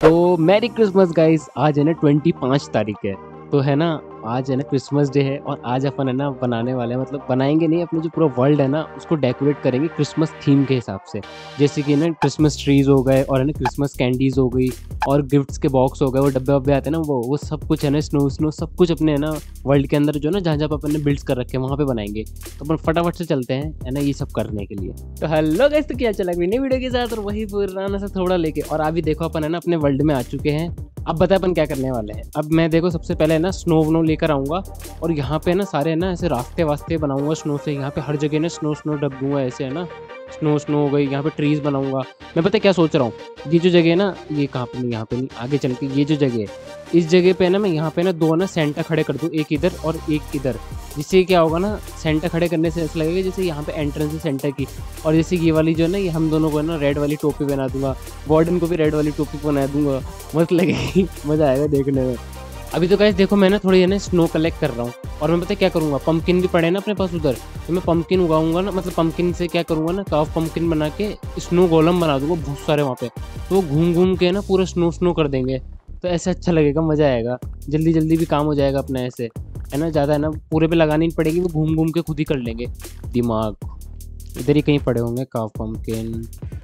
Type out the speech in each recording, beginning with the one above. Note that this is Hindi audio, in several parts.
तो मैरी क्रिसमस गाइस। आज है ना 25 तारीख है। तो है ना, आज है ना क्रिसमस डे है और आज अपन है ना बनाने वाले हैं, मतलब बनाएंगे नहीं, अपने जो पूरा वर्ल्ड है ना उसको डेकोरेट करेंगे क्रिसमस थीम के हिसाब से। जैसे कि ना क्रिसमस ट्रीज हो गए और है ना क्रिसमस कैंडीज हो गई और गिफ्ट्स के बॉक्स हो गए, वो डब्बे वब्बे आते हैं ना, वो सब कुछ है ना, स्नो स्नो सब कुछ अपने है ना वर्ल्ड के अंदर जो है ना, जहाँ जहाँ पर अपन ने बिल्ड्स कर रखे हैं वहाँ पे बनाएंगे। तो अपन फटाफट से चलते हैं है ना ये सब करने के लिए। तो हेलो गाइस, तो क्या चला नई वीडियो के साथ और वही पुराना सा थोड़ा लेके। और अभी देखो अपन है ना अपने वर्ल्ड में आ चुके हैं। अब बता अपन क्या करने वाले हैं। अब मैं देखो सबसे पहले है ना स्नो वनो लेकर आऊँगा और यहाँ पे ना सारे है ना ऐसे रास्ते वास्ते बनाऊंगा स्नो से। यहाँ पे हर जगह ना स्नो स्नो डब दूंगा ऐसे है ना, स्नो स्नो हो गई। यहाँ पे ट्रीज बनाऊंगा। मैं पता है क्या सोच रहा हूँ, ये जो जगह है ना, ये कहाँ पे नहीं, यहाँ पे नहीं, आगे चल के ये जो जगह है, इस जगह पे ना मैं यहाँ पे ना दो ना सेंटा खड़े कर दूँ, एक इधर और एक इधर। जिससे क्या होगा ना, सेंटा खड़े करने से ऐसा लगेगा जैसे यहाँ पे एंट्रेंस है सेंटा की। और जैसे ये वाली जो है ना, ये हम दोनों को है ना रेड वाली टोपी बना दूंगा, वार्डन को भी रेड वाली टोपी बना दूंगा। मस्त लगेगी, मज़ा आएगा देखने में। अभी तो गाइस देखो मैं ना थोड़ी है ना स्नो कलेक्ट कर रहा हूँ और मैं पता है क्या करूँगा, पंपकिन भी पड़े ना अपने पास उधर, तो मैं पंपकिन उगाऊंगा ना, मतलब पंपकिन से क्या करूँगा ना, काफ पंपकिन बना के स्नो गोलम बना दूंगा बहुत सारे वहाँ पे। तो वो घूम घूम के ना पूरा स्नो स्नो कर देंगे। तो ऐसे अच्छा लगेगा, मज़ा आएगा, जल्दी जल्दी भी काम हो जाएगा अपना ऐसे है ना, ज़्यादा है ना पूरे पे लगानी नहीं पड़ेगी, वो घूम घूम के खुद ही कर लेंगे। दिमाग इधर ही कहीं पड़े होंगे काफ पंपकिन।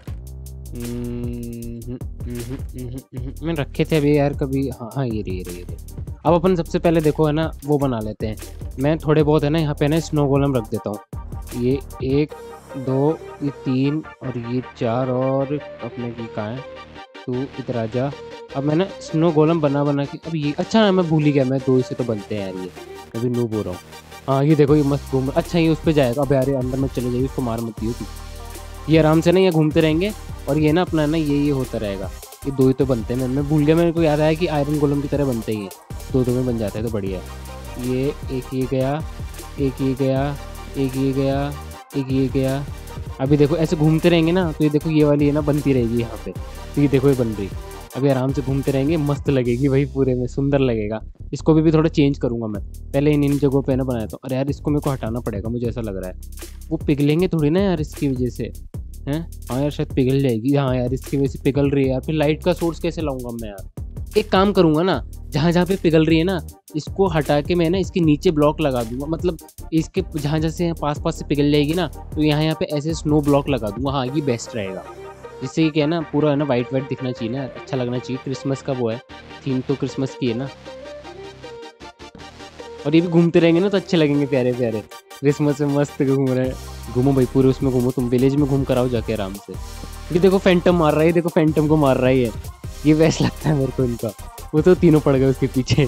मैंने रखे थे अभी यार कभी। हाँ हाँ, ये रही ये रही ये रही। अब अपन सबसे पहले देखो है ना वो बना लेते हैं। मैं थोड़े बहुत है ना यहाँ पे ना स्नो गोलम रख देता हूँ। ये 1 2 ये 3 और ये 4 और अपने की कहाँ है, तू इधर आ जा। अब मैं ना स्नो गोलम बना बना के, अब ये अच्छा मैं भूल ही गया, मैं 2 से तो बनते हैं यार, ये मैं भी नूब हो रहा हूँ। हाँ ये देखो ये मस्त घूम, अच्छा ये उस पर जाएगा। अब यार ये अंदर में चले जाइए, उसको मार मत दियो तू। ये आराम से ना ये घूमते रहेंगे और ये ना अपना ना ये होता रहेगा। ये 2 ही तो बनते हैं, मैं भूल गया, मेरे को याद आया कि आयरन गोलम की तरह बनते ही हैं, 2 में बन जाते हैं तो बढ़िया है। ये एक ये गया, एक ये गया, एक ये गया, एक ये गया। अभी देखो ऐसे घूमते रहेंगे ना, तो ये देखो ये वाली है ना बनती रहेगी यहाँ पे। तो ये देखो ये बन रही। अभी आराम से घूमते रहेंगे, मस्त लगेगी भाई, पूरे में सुंदर लगेगा। इसको भी थोड़ा चेंज करूँगा मैं, पहले इन जगहों पे ना बनाया था। अरे यार इसको मेरे को हटाना पड़ेगा, मुझे ऐसा लग रहा है वो पिघलेंगे थोड़ी ना यार इसकी वजह से हैं। हाँ यार शायद पिघल जाएगी, हाँ यार इसकी वजह से पिघल रही है यार। फिर लाइट का सोर्स कैसे लाऊंगा मैं यार। एक काम करूंगा ना, जहाँ जहाँ पे पिघल रही है ना, इसको हटा के मैं ना इसके नीचे ब्लॉक लगा दूंगा, मतलब इसके जहाँ जहाँ से पास पास से पिघल जाएगी ना, तो यहाँ पे ऐसे स्नो ब्लॉक लगा दूंगा। हाँ ये बेस्ट रहेगा, जिससे क्या है ना पूरा है ना वाइट वाइट दिखना चाहिए ना, अच्छा लगना चाहिए। क्रिसमस का वो है, थीम तो क्रिसमस की है ना। और ये भी घूमते रहेंगे ना तो अच्छे लगेंगे, प्यारे प्यारे क्रिसमस में मस्त घूम रहे हैं। घूमो भाई पूरे उसमें घूमो, तुम विलेज में घूम कर आओ जाके आराम से। ये देखो फैंटम मार रहा है, देखो फैंटम को मार रहा है ये वैसा लगता है मेरे को इनका। वो तो तीनों पड़ गए उसके पीछे।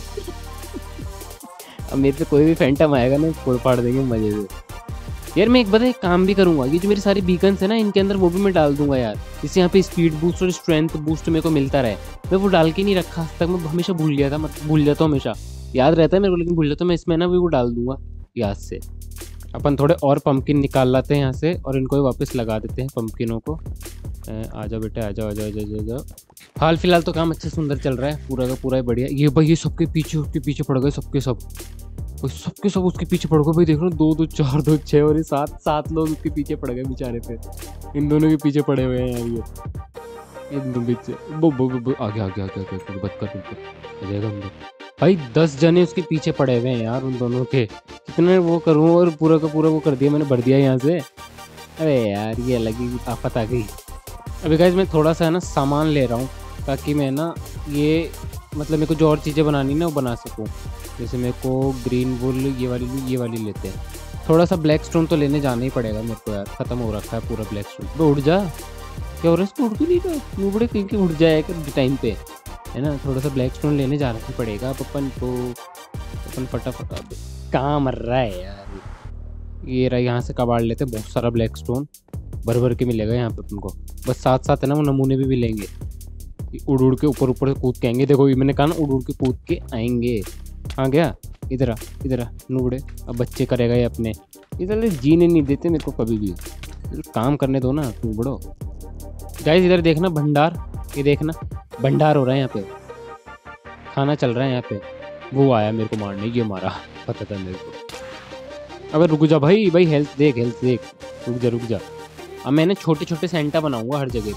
अब मेरे पे कोई भी फैंटम आएगा ना, फोड़ फाड़ देंगे मजे से। यार मैं एक काम भी करूंगा, ये जो मेरे सारे बीकन्स है ना इनके अंदर वो भी मैं डाल दूंगा यार, जिससे यहाँ पे स्पीड बूस्ट और स्ट्रेंथ बूस्ट मेरे को मिलता रहे। मैं वो डाल के नहीं रखा आज तक, मैं हमेशा भूल गया था, मतलब भूल जाता हूँ हमेशा, याद रहता है मेरे को लेकिन भूल जाता हूँ। मैं इसमें ना भी वो डाल दूंगा याद से। अपन थोड़े और पंपकिन निकाल लाते हैं यहाँ से और इनको भी वापस लगा देते हैं पंपकिनों को। आ जाओ बेटा, आ जाओ आ जाओ आ जाओ। हाल फिलहाल तो काम अच्छा सुंदर चल रहा है, पूरा का पूरा बढ़िया। ये भाई ये सबके पीछे उसके पीछे पड़ गए, सबके सब सबके सब उसके पीछे पड़ गए भाई। देख रहे हो 2 2 4 2 6 और ये 7 लोग उसके पीछे पड़ गए बेचारे पे। इन दोनों के पीछे पड़े हुए हैं यार ये इन पीछे। आगे आगे आगे आगे बत कर आ जाएगा हम लोग। भाई 10 जने उसके पीछे पड़े हुए हैं यार उन दोनों के। कितने वो करूँ और पूरा का पूरा वो कर दिया मैंने, भर दिया यहाँ से। अरे यार ये अलग ही आफत आ गई। अभी गाइस मैं थोड़ा सा है ना सामान ले रहा हूँ, ताकि मैं ना ये मतलब मेरे को जो और चीज़ें बनानी ना वो बना सकूँ। जैसे मेरे को ग्रीन वुल ये वाली लेते हैं। थोड़ा सा ब्लैक स्टोन तो लेने जाना ही पड़ेगा मेरे को यार, ख़त्म हो रखा है पूरा ब्लैक स्टोन। तो उड़ जा, क्या हो रहा है इसको, उड़ क्यों नहीं रहा, वो बड़े कहीं के उड़ जाएगा टाइम पे है ना। थोड़ा सा ब्लैक स्टोन लेने जाना ही पड़ेगा अब अपन को। अपन फटाफट कहाँ मर रहा है यार। ये रहा, यहाँ से कबाड़ लेते बहुत सारा ब्लैक स्टोन, भर भर के मिलेगा यहाँ पे अपन को। बस साथ साथ है ना वो नमूने भी लेंगे, उड़ उड़ के ऊपर ऊपर कूद के आएंगे। देखो ये मैंने कहा ना उड़ उड़ के कूद के आएंगे। हाँ गया, इधर आ नूबड़े। अब बच्चे करेगा ये अपने, इधर जीने नहीं देते मेरे को कभी भी, काम करने दो ना नूबड़ो। गाइस इधर देखना भंडार, ये देखना भंडार हो रहा है यहाँ पे, खाना चल रहा है यहाँ पे। वो आया मेरे को मारने, ये मारा, पता था मेरे को। अबे रुक जा भाई हेल्थ देख रुक जा। अब मैंने छोटे छोटे सेंटा बनाऊंगा हर जगह पे,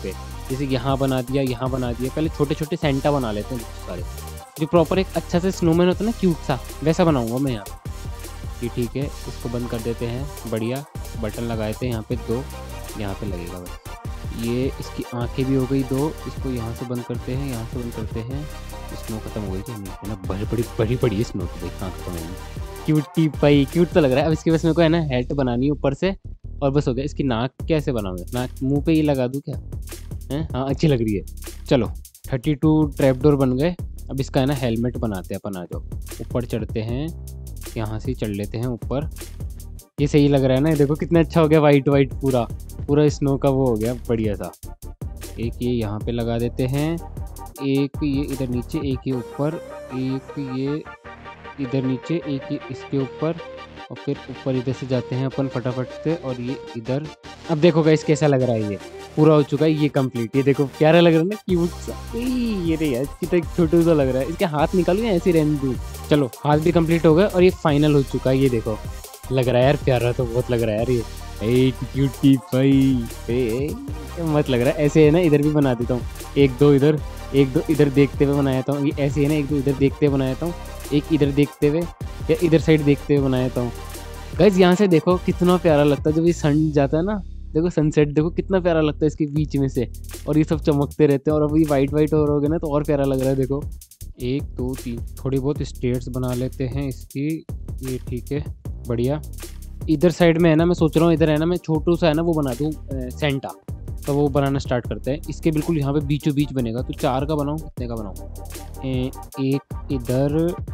जैसे यहाँ बना दिया, यहाँ बना दिया। पहले छोटे छोटे सेंटा बना लेते हैं बहुत सारे, जो प्रॉपर एक अच्छा से स्नोमैन होता है ना, क्यूट सा, वैसा बनाऊंगा मैं यहाँ। ये ठीक है, इसको बंद कर देते हैं। बढ़िया, बटन लगाए थे यहाँ पे 2, यहाँ पे लगेगा बस। ये इसकी आंखें भी हो गई 2, इसको यहाँ से बंद करते हैं, यहाँ से बंद करते हैं। स्नो खत्म हो गई थी है ना, बड़ी बड़ी स्नो तो देख कहाँ खत्म हो गई। क्यूट पाई, क्यूट तो लग रहा है। अब इसके बस मेरे को है ना हेड बनानी है ऊपर से, और बस हो गया। इसकी नाक कैसे बनाऊंगा, नाक मुंह पे ही लगा दूँ क्या है? हाँ अच्छी लग रही है। चलो 32 ट्रैपडोर बन गए। अब इसका है ना हेलमेट बनाते हैं अपन। आ जाओ ऊपर चढ़ते हैं, यहाँ से चढ़ लेते हैं ऊपर। ये सही लग रहा है ना, देखो कितना अच्छा हो गया, वाइट वाइट पूरा स्नो का वो हो गया बढ़िया सा। एक ये यहाँ पे लगा देते हैं, एक ये इधर नीचे, एक ये ऊपर, एक ये इधर नीचे, एक ये इसके ऊपर, और फिर ऊपर इधर से जाते हैं अपन फटाफट से, और ये इधर। अब देखो गाइस कैसा लग रहा है, ये पूरा हो चुका है, ये कंप्लीट। ये देखो प्यारा लग रहा है ना, क्यूट सा। ये रे यार कितना छोटू सा लग रहा है। इसके हाथ निकालू या ऐसे रहने दूँ? चलो हाथ भी कंप्लीट हो गया, और ये फाइनल हो चुका है। ये देखो लग रहा है यार प्यारा, तो बहुत लग रहा है यार ये। क्यूटी भाई मत लग रहा है। ऐसे है ना इधर भी बना देता हूँ, 1 2 इधर, 1 2 इधर देखते हुए बना देता हूँ। ये ऐसे है ना, 1 2 इधर देखते हुए बना देता हूँ, एक इधर देखते हुए या इधर साइड देखते हुए बना देता हूँ। गाइस यहाँ से देखो कितना प्यारा लगता है जब ये सन जाता है ना, देखो सनसेट देखो कितना प्यारा लगता है इसके बीच में से, और ये सब चमकते रहते हैं। और अभी वाइट वाइट हो गए ना तो और प्यारा लग रहा है। देखो 1 2 3 थोड़ी बहुत स्टेट्स बना लेते हैं इसकी। ये ठीक है बढ़िया। इधर साइड में है ना, मैं सोच रहा हूँ इधर है ना, मैं छोटू सा है ना वो बना दूँ सेंटा। तो वो बनाना स्टार्ट करते हैं। इसके बिल्कुल यहाँ पे बीचों बीच बनेगा, तो 4 का बनाऊँ, कितने का बनाऊँ? 1 इधर,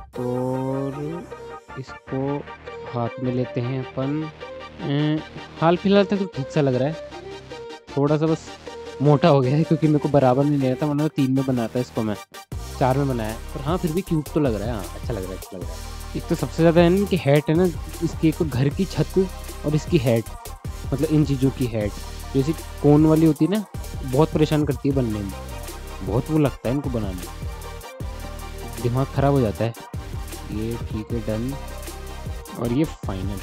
और इसको हाथ में लेते हैं अपन। हाल फिलहाल तो ठीक सा लग रहा है, थोड़ा सा बस मोटा हो गया है क्योंकि मेरे को बराबर नहीं लिया था, वरना 3 में बनाता है इसको मैं, 4 में बनाया। पर हाँ फिर भी क्यूट तो लग रहा है। हाँ अच्छा लग रहा है, अच्छा लग रहा है। एक तो सबसे ज़्यादा है ना कि हेड है ना इसकी, एक तो घर की छत और इसकी हेड, मतलब इन चीज़ों की हेड जैसी कोन वाली होती है ना, बहुत परेशान करती है बनने में, बहुत वो लगता है इनको बनाने में, दिमाग ख़राब हो जाता है। ये ठीक है डन, और ये फाइनल।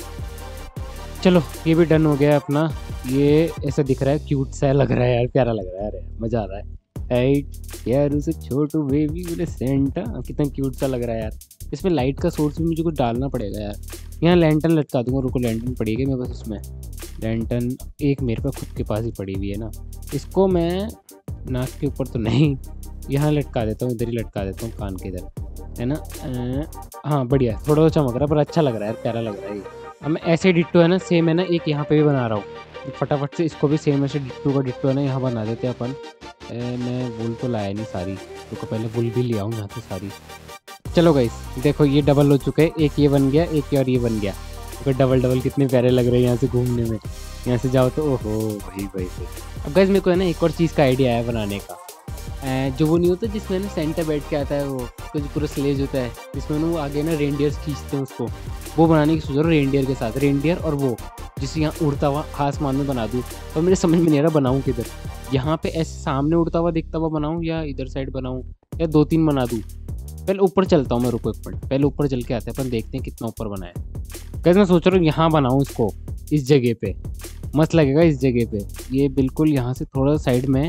चलो ये भी डन हो गया अपना। ये ऐसा दिख रहा है, क्यूट सा लग रहा है यार, प्यारा लग रहा है यार, मज़ा आ रहा है। यार उसे छोटू बेबी बोले सेंटा, कितना क्यूट सा लग रहा है यार। इसमें लाइट का सोर्स भी मुझे कुछ डालना पड़ेगा यार। यहाँ लैंटर्न लटका दूंगा, रुको लैंटर्न पड़ेगी मैं बस उसमें। लैंटर्न एक मेरे पे खुद के पास ही पड़ी हुई है ना, इसको मैं नाक के ऊपर तो नहीं, यहाँ लटका देता हूँ, इधर ही लटका देता हूँ कान के इधर, है ना। हाँ बढ़िया, थोड़ा सा चमक रहा है पर अच्छा लग रहा है यार, प्यारा लग रहा है ये। अब मैं ऐसे डिट्टो है ना सेम है ना, एक यहाँ पे भी बना रहा हूँ फटाफट से। इसको भी सेम ऐसे डिट्टो का डिट्टो है ना यहाँ बना देते हैं अपन। मैं वुल तो लाया नहीं सारी, तो पहले वुल भी ले आऊँ यहाँ से सारी। चलो गाइस देखो ये डबल हो चुके हैं, एक ये बन गया, एक और ये बन गया। तो डबल डबल कितने प्यारे लग रहे हैं यहाँ से घूमने में। यहाँ से जाओ तो ओहो भाई। अब गाइस मेरे को है ना एक और चीज़ का आइडिया आया बनाने का, जो वो नहीं होता जिसमें ना सेंटा बैठ के आता है, वो जो पूरा स्लेज होता है जिसमें ना वो आगे ना रेंडियर्स खींचते हैं उसको, वो बनाने की सोच रहा हूँ रेंडियर के साथ। रेंडियर और वो जिसे यहाँ उड़ता हुआ आसमान में बना दूँ, और मेरे समझ में नहीं आ रहा बनाऊँ किधर। यहाँ पे ऐसे सामने उड़ता हुआ दिखता हुआ बनाऊँ, या इधर साइड बनाऊँ, या 2-3 बना दूँ। पहले ऊपर चलता हूँ मैं, रुको एक मिनट, पहले ऊपर चल के आते हैं अपन, देखते हैं कितना ऊपर बनाए। कैसे मैं सोच रहा हूँ यहाँ बनाऊँ इसको, इस जगह पे मस्त लगेगा इस जगह पे। ये बिल्कुल यहाँ से थोड़ा साइड में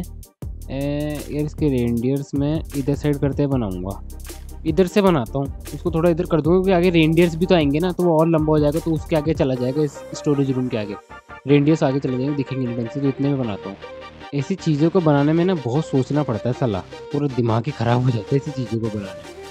यार, इसके रेंडियर्स में इधर साइड करते बनाऊँगा, इधर से बनाता हूँ इसको, थोड़ा इधर कर दूँगा क्योंकि आगे रेंडियर्स भी तो आएंगे ना, तो वो और लंबा हो जाएगा, तो उसके आगे चला जाएगा, इस स्टोरेज रूम के आगे रेंडियर्स आगे चले जाएंगे, दिखेंगे नहीं ढंग से, तो इतने में बनाता हूँ। ऐसी चीज़ों को बनाने में ना बहुत सोचना पड़ता है साला, पूरा दिमाग ही ख़राब हो जाता है ऐसी चीज़ों को बनाने में।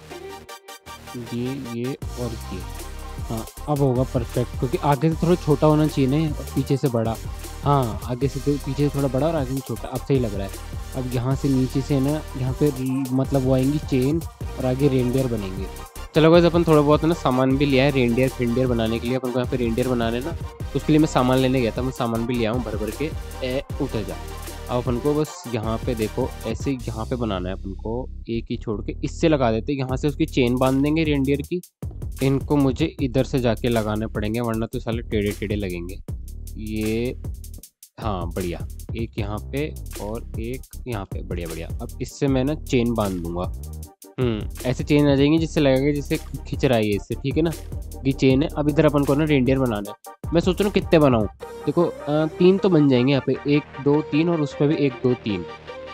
ये और ये हाँ अब होगा परफेक्ट, क्योंकि आगे से थोड़ा छोटा होना चाहिए ना और पीछे से बड़ा। हाँ आगे से तो पीछे से थोड़ा बड़ा और आगे से छोटा, अब सही लग रहा है। अब यहाँ से नीचे से ना यहाँ पे मतलब वो आएंगी चेन, और आगे रेंडियर बनेंगे। चलो गाइस अपन थोड़ा बहुत है ना सामान भी लिया है रेंडियर बनाने के लिए। अपन को यहाँ पे रेंडियर बनाने ना, उसके लिए मैं सामान लेने गया था, मैं सामान भी लिया हूँ भर के। उठे जा। अब अपन को बस यहाँ पे देखो ऐसे यहाँ पे बनाना है अपन को, एक ही छोड़ के इससे लगा देते, यहाँ से उसकी चेन बांध देंगे रेंडियर की। इनको मुझे इधर से जाके लगाने पड़ेंगे, वरना तो साले टेढ़े टेढ़े लगेंगे ये। हाँ बढ़िया, एक यहाँ पे और एक यहाँ पे, बढ़िया बढ़िया। अब इससे मैं ना चेन बांध दूंगा, ऐसे चेन आ जाएंगी जिससे लगेगा जिससे खींच रहा है ये इससे, ठीक है ना। ये चेन है। अब इधर अपन को ना रेंडियर बनाना है। मैं सोच रहा हूँ कितने बनाऊँ, देखो 3 तो बन जाएंगे यहाँ पे, 1 2 3, और उस पर भी 1 2 3,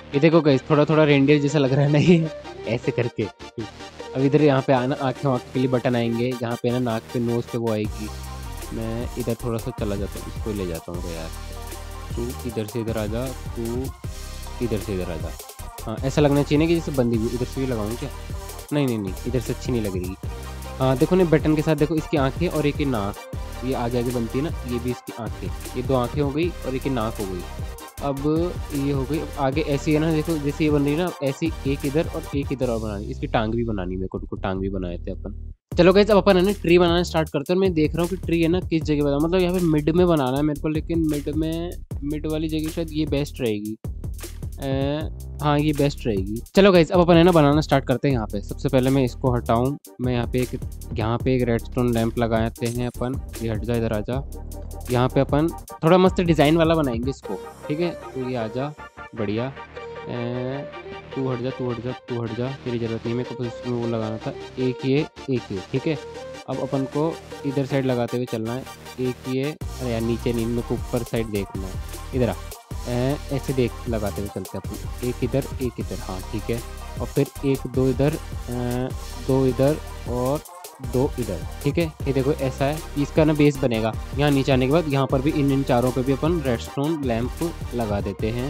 ये देखो गाइस, थोड़ा थोड़ा रेंडियर जैसा लग रहा है ना ये, ऐसे करके। अब इधर यहाँ पे आना, आँखें वाँख के लिए बटन आएंगे, जहाँ पे ना नाक पे नोज पे वो आएगी। मैं इधर थोड़ा सा चला जाता हूँ, इसको ले जाता हूँ यार। तू इधर से इधर आ जा, तू इधर से इधर आ जा। हाँ, ऐसा लगना चाहिए ना कि जैसे बंदी हुई। इधर से भी लगाऊँ क्या? नहीं नहीं नहीं, इधर से अच्छी नहीं लग रही। हाँ देखो ना, बटन के साथ देखो, इसकी आंखें और एक ही नाक, ये आगे आगे बनती है ना, ये भी इसकी आंखें, ये 2 आंखें हो गई और एक ही नाक हो गई। अब ये हो गई। अब आगे ऐसी है ना, देखो जैसे ये बन रही है ना, ऐसी एक इधर और एक इधर और बनानी। इसकी टांग भी बनानी, मेरे को टांग भी बनाए थे अपन। चलो गाइस, अब अपन है ना ट्री बनाना स्टार्ट करते हैं। और मैं देख रहा हूँ कि ट्री है ना किस जगह बनाना, मतलब यहाँ पे मिड में बनाना है मेरे को, लेकिन मिड वाली जगह शायद ये बेस्ट रहेगी। हाँ, ये बेस्ट रहेगी। चलो गाइस, अब अपन है ना बनाना स्टार्ट करते हैं। यहाँ पे सबसे पहले मैं इसको हटाऊँ। मैं यहाँ पे एक रेडस्टोन लैंप लगाते हैं अपन। ये हट जा, इधर आ जा। यहाँ पे अपन थोड़ा मस्त डिज़ाइन वाला बनाएंगे इसको, ठीक है। तो ये आ जा, बढ़िया। तू हट जा, तू हट जा, तू हट जा, तेरी ज़रूरत नहीं है, मेरे को बस इसमें वो लगाना था। एक ये, ठीक है। अब अपन को इधर साइड लगाते हुए चलना है। एक ये, अरे यार नीचे नहीं, मेरे को ऊपर साइड देखना है। इधर आ, ऐसे देख लगाते हुए चलते हैं अपन। एक इधर, एक इधर, हाँ ठीक है। और फिर 1 2 इधर, 2 इधर और 2 इधर, ठीक है। ये देखो ऐसा है, इसका ना बेस बनेगा। यहाँ नीचे आने के बाद यहाँ पर भी इन चारों पे भी अपन रेडस्टोन लैंप लगा देते हैं।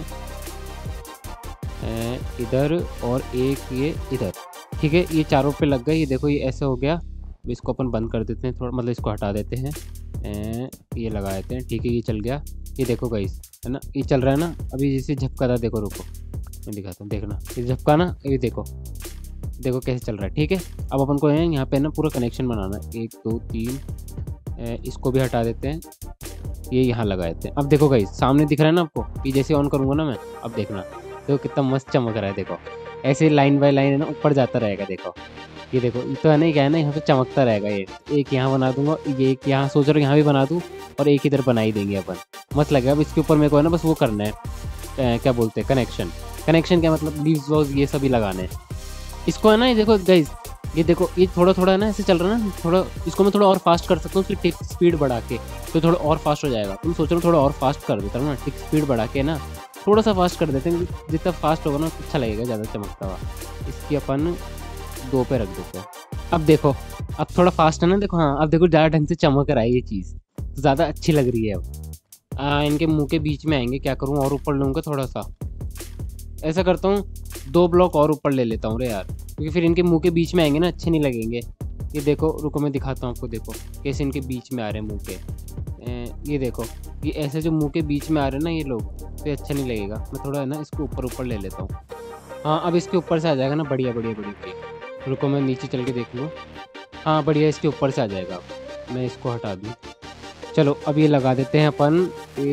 इधर और एक ये इधर, ठीक है। ये चारों पे लग गए। ये देखो ये ऐसे हो गया। इसको अपन बंद कर देते हैं थोड़ा, मतलब इसको हटा देते हैं। ये लगा देते हैं, ठीक है। ये चल गया। ये देखो गाइस, है ना, ये चल रहा है ना। अभी जैसे झपका था, देखो रुको मैं दिखाता हूँ, देखना ये झपका ना, ये देखो देखो कैसे चल रहा है, ठीक है। अब अपन को यहाँ पे ना पूरा कनेक्शन बनाना है। 1 2 3, इसको भी हटा देते हैं, ये यहाँ लगा देते हैं। अब देखो गाइस, सामने दिख रहा है ना आपको, ये जैसे ऑन करूँगा ना मैं, अब देखना, देखो कितना मस्त चमक रहा है। देखो ऐसे लाइन बाय लाइन है ना, ऊपर जाता रहेगा। देखो ये देखो, ये तो है ना, क्या है ना, यहाँ पे चमकता रहेगा। ये एक यहाँ बना दूंगा, ये एक यहाँ सोच रहा हूँ यहाँ भी बना दूँ, और एक इधर बना ही देंगे अपन, मस्त लगेगा। अब इसके ऊपर मेरे को है ना बस वो करना है, क्या बोलते हैं, कनेक्शन क्या मतलब, लीव्स वॉज ये सभी लगाने हैं। इसको है ना, ये देखो गाइज, ये देखो ये थोड़ा थोड़ा है ना ऐसे चल रहा है ना, थोड़ा इसको मैं थोड़ा और फास्ट कर सकता हूँ, उसकी टिक स्पीड बढ़ा के, तो थोड़ा और फास्ट हो जाएगा। तुम सोच रहे हो थोड़ा और फास्ट कर देता हूँ ना, टिक स्पीड बढ़ा के ना थोड़ा सा फास्ट कर देते हैं। जितना फास्ट होगा ना अच्छा लगेगा, ज़्यादा चमकता हुआ। इसकी अपन 2 पे रख देते हैं। अब देखो, अब थोड़ा फास्ट है ना, देखो हाँ, अब देखो ज़्यादा ढंग से चमक रहा है ये चीज़, ज़्यादा अच्छी लग रही है। अब इनके मुंह के बीच में आएंगे, क्या करूँ, और ऊपर लूँगा थोड़ा सा, ऐसा करता हूँ 2 ब्लॉक और ऊपर ले लेता हूँ रे यार, क्योंकि फिर इनके मुंह के बीच में आएंगे ना, अच्छे नहीं लगेंगे। ये देखो रुको मैं दिखाता हूँ आपको, देखो कैसे इनके बीच में आ रहे हैं मुंह के। ये देखो, ये ऐसे जो मुंह के बीच में आ रहे हैं ना ये लोग, तो अच्छा नहीं लगेगा। मैं थोड़ा है ना इसको ऊपर ले लेता हूँ। हाँ, अब इसके ऊपर से आ जाएगा ना, बढ़िया बढ़िया बढ़िया। रुको मैं नीचे चल के देख लूँ, हाँ बढ़िया, इसके ऊपर से आ जाएगा। मैं इसको हटा दूँ। चलो अब ये लगा देते हैं अपन।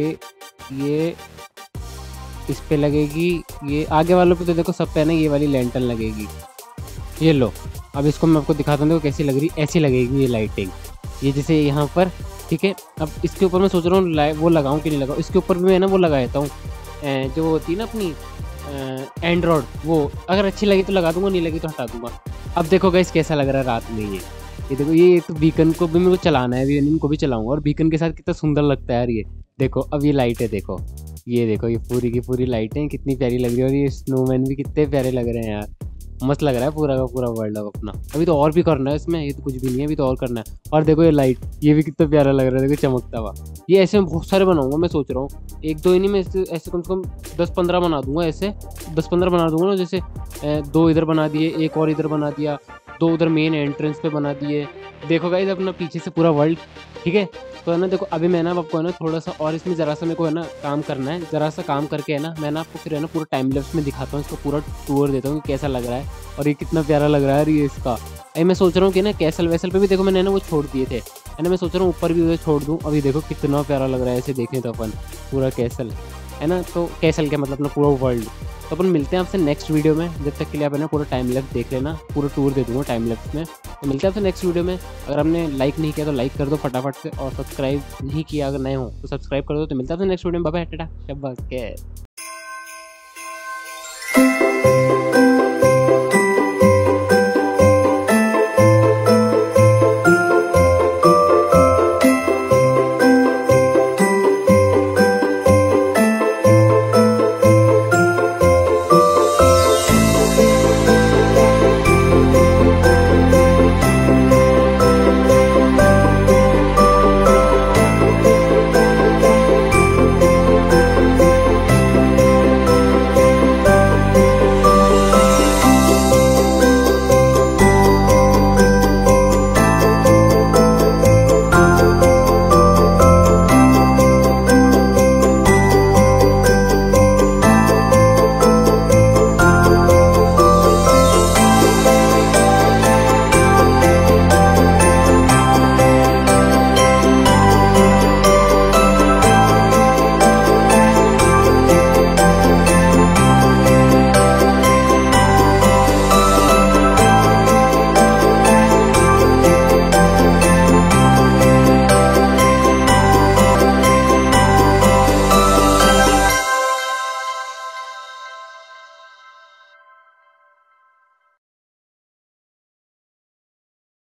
ये इस पे लगेगी, ये आगे वालों पे तो देखो सब पे ना ये वाली लैंटर्न लगेगी। ये लो, अब इसको मैं आपको दिखाता हूँ, देखो कैसी लग रही, ऐसी लगेगी ये लाइटिंग, ये जैसे यहाँ पर, ठीक है। अब इसके ऊपर मैं सोच रहा हूँ वो लगाऊँ कि नहीं लगाऊँ। इसके ऊपर भी मैं ना वो लगा देता हूँ, जो होती है ना अपनी एंड्रॉयड, वो अगर अच्छी लगी तो लगा दूंगा, नहीं लगी तो हटा दूंगा। अब देखो गाइस कैसा लग रहा है रात में ये देखो, ये तो बीकन को भी मेरे को चलाना है, बीकन को भी चलाऊंगा, और बीकन के साथ कितना सुंदर लगता है यार ये। देखो अब ये लाइट है, देखो ये देखो, ये पूरी की पूरी लाइटें कितनी प्यारी लग रही है, और ये स्नोमैन भी कितने प्यारे लग रहे हैं यार, मस्त लग रहा है पूरा का पूरा वर्ल्ड अब अपना। अभी तो और भी करना है इसमें, ये तो कुछ भी नहीं है, अभी तो और करना है। और देखो ये लाइट, ये भी कितना प्यारा लग रहा है, देखो चमकता हुआ। ये ऐसे में बहुत सारे बनाऊंगा, मैं सोच रहा हूँ 1 2 ही नहीं, मैं ऐसे कम से कम 10 15 बना दूंगा, ऐसे 10 15 बना दूंगा ना। जैसे 2 इधर बना दिए, एक और इधर बना दिया, 2 उधर मेन एंट्रेंस पे बना दिए। देखो गाइस अपना पीछे से पूरा वर्ल्ड, ठीक है। तो है ना देखो, अभी मैं ना आपको है ना थोड़ा सा और इसमें ज़रा सा मेरे को है ना काम करना है, ज़रा सा काम करके है ना मैं ना आपको फिर है ना पूरा टाइम लैप्स में दिखाता हूँ, इसको पूरा टूर देता हूँ कि कैसा लग रहा है और ये कितना प्यारा लग रहा है ये इसका। अभी मैं सोच रहा हूँ कि ना कैसल वैसल पे भी देखो मैंने ना वो छोड़ दिए थे, है ना, मैं सोच रहा हूँ ऊपर भी उधर छोड़ दूँ। अभी देखो कितना प्यारा लग रहा है ऐसे देखें तो अपन, पूरा कैसल है ना, तो कैसल क्या मतलब अपना पूरा वर्ल्ड। तो अपन मिलते हैं आपसे नेक्स्ट वीडियो में, जब तक के लिए आप है ना पूरा टाइम लैप्स देख लेना, पूरा टूर दे दूँगा टाइम लैप्स में। तो मिलते हैं आपसे नेक्स्ट वीडियो में। अगर आपने लाइक नहीं किया तो लाइक कर दो फटाफट से, और सब्सक्राइब नहीं किया अगर नए हो तो सब्सक्राइब कर दो। तो मिलते हैं आपसे नेक्स्ट वीडियो में, बाय बाय, टाटा, शाबाश।